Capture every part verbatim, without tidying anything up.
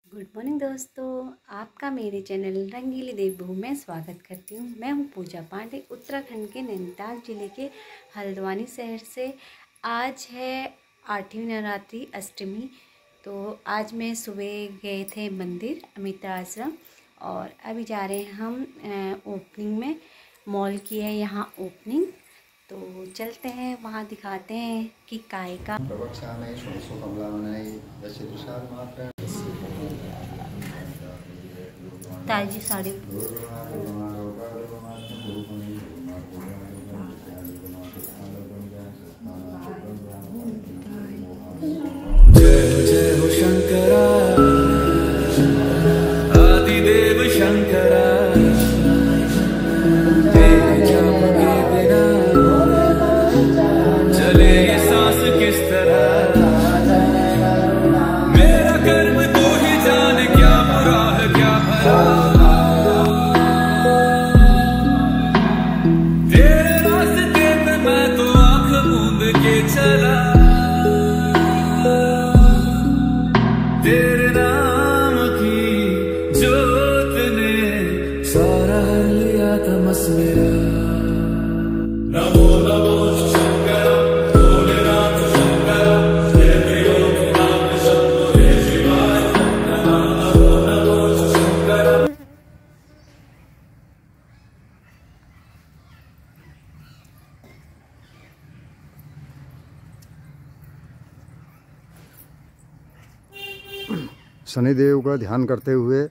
Good morning दोस्तों, आपका मेरे चैनल रंगीली देवभूमि में स्वागत करती हूँ। मैं हूँ पूजा पांडे, उत्तराखंड के नैनीताल जिले के हल्द्वानी शहर से। आज है आठवीं नवरात्रि अष्टमी। तो आज मैं सुबह गए थे मंदिर अमिता आश्रम और अभी जा रहे हैं हम ओपनिंग में। मॉल की है यहाँ ओपनिंग, तो चलते हैं वहाँ दिखाते हैं कि काय का ताजी साड़ी। जय जय हो शंकरा आदिदेव शंकरा, तेरे जाप के बिना चले ये सांस किस तरह। मेरा कर्म तू ही जाने, क्या बुरा है क्या भला। तेरे रास्ते पे मैं तो आंख मूंद के चला, तेरे नाम की जोत ने सारा लिया तमस मेरा। नमो नमो शंकर भोलेनाथ शंकर, जय त्रिलोकनाथ शंभो जय शिवाय। नमो नमो शंकर। शनिदेव का ध्यान करते हुए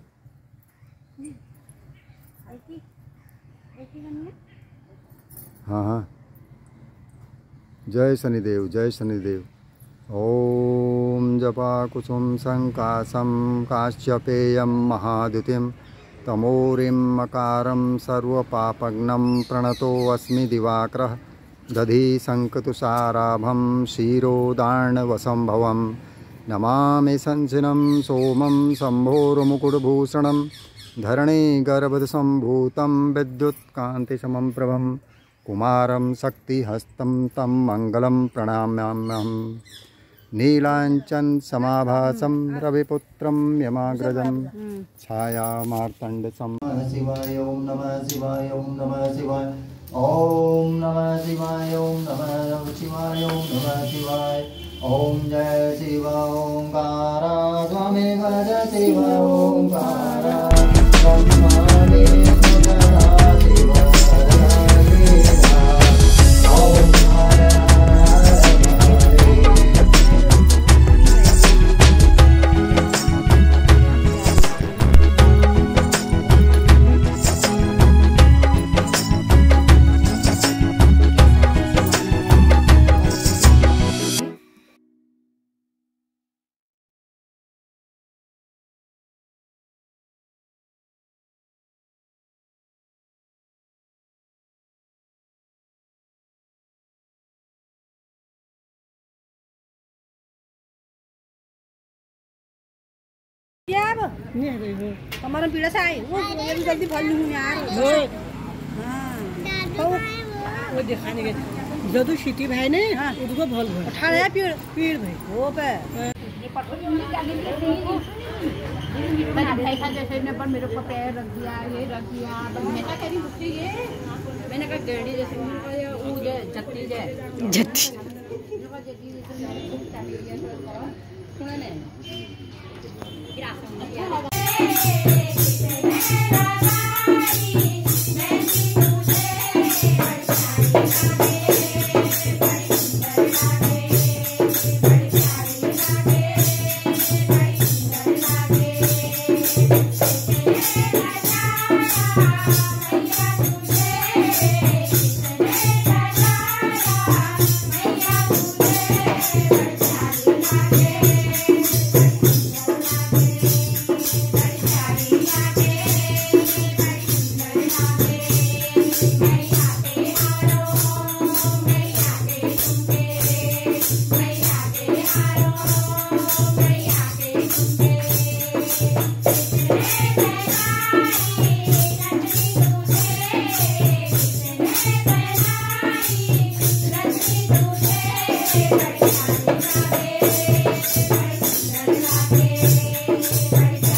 हाँ हाँ जय शनिदेव जय शनिदेव। ओम जपा कुसुम संकाशम काश्यपेयम महाद्युतिम तमोरिम मकारम सर्वपापग्नं प्रणतोऽस्मि दिवाकरः। दधि संकतुषाराभं क्षीरोदार्णवसंभवम् नमामि संचिनं सोमं शम्भोर्मुकुटभूषणं धरणी गर्भसम्भूतं विद्युत्कान्तिसमं प्रभं कुमारं शक्तिहस्तं तं मङ्गलं प्रणमाम्यहम्। नीलाञ्चन समाभासं रविपुत्रं यमाग्रजं छायामार्तण्डसं। नमः शिवाय ओम नमः शिवाय ओम नमः शिवाय ओम नमः शिवाय ओम नमः शिवाय ओम नमः शिवाय। ओम जय शिव ओंकारा स्वामी भज शिव ओंकारा ब्रह्मादि सुतरा शिव सदाशिवा। ओम हर हमारा पीड़ा से आए वो जल्दी फल लूँ यार। हाँ वो दिखाने के जदू सिटी भाई ने उसको भल भल अठारह पीड़ पीड़ भाई वो पे जैसे ने पर मेरे को पैर रख दिया, ये रख दिया। मैं क्या करी मुझसे ये मैंने कहा गेड़ी जैसे वो जत्ती जय जत्ती सुना नहीं। Thank you.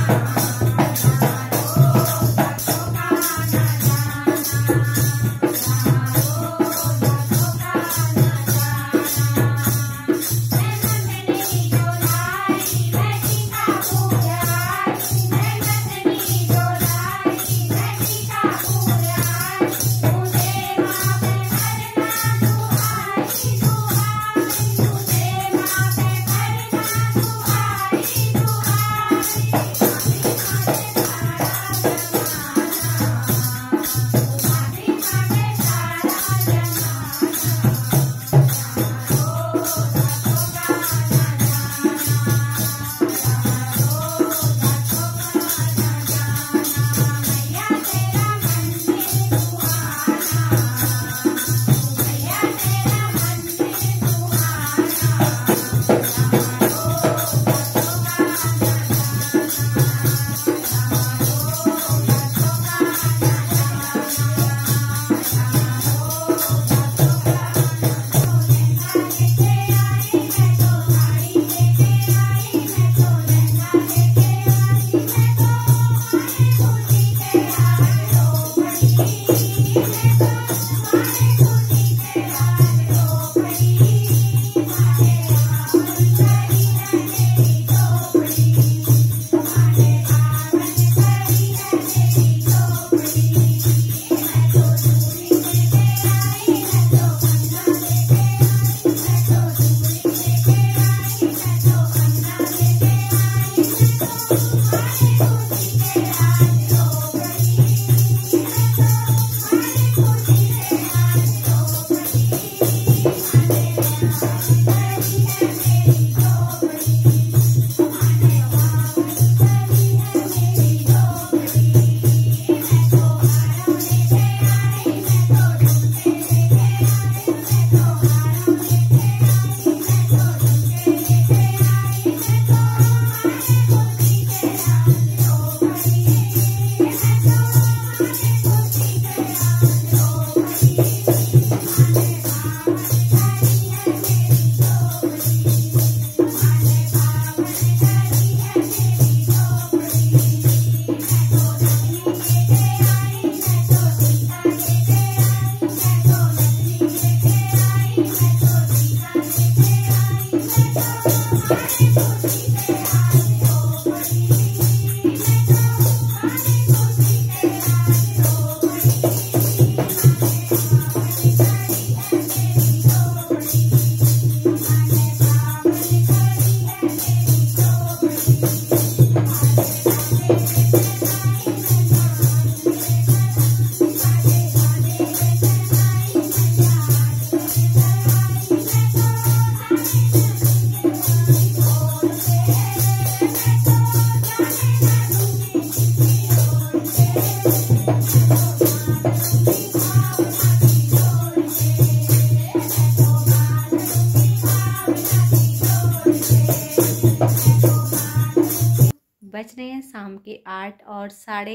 बज रहे हैं शाम के आठ और साढ़े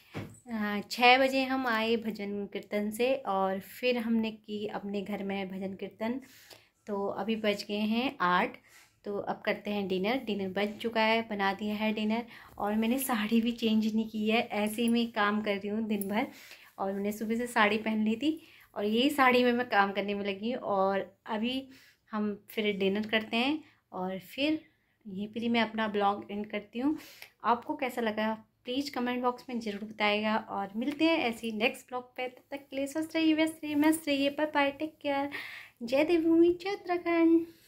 छः बजे हम आए भजन कीर्तन से और फिर हमने की अपने घर में भजन कीर्तन। तो अभी बज गए हैं आठ, तो अब करते हैं डिनर। डिनर बज चुका है, बना दिया है डिनर। और मैंने साड़ी भी चेंज नहीं की है, ऐसे ही मैं काम कर रही हूँ दिन भर। और मैंने सुबह से साड़ी पहन ली थी और यही साड़ी में मैं काम करने में लगी हूँ। और अभी हम फिर डिनर करते हैं और फिर यहीं पर ही मैं अपना ब्लॉग एंड करती हूँ। आपको कैसा लगा प्लीज़ कमेंट बॉक्स में ज़रूर बताइएगा और मिलते हैं ऐसी नेक्स्ट ब्लॉग पे। तब तक के लिए स्वस्थ रहिए, व्यस्त रहिए, मस्त रहिए। Bye bye, take care. जय देवभूमि, जय उत्तराखंड।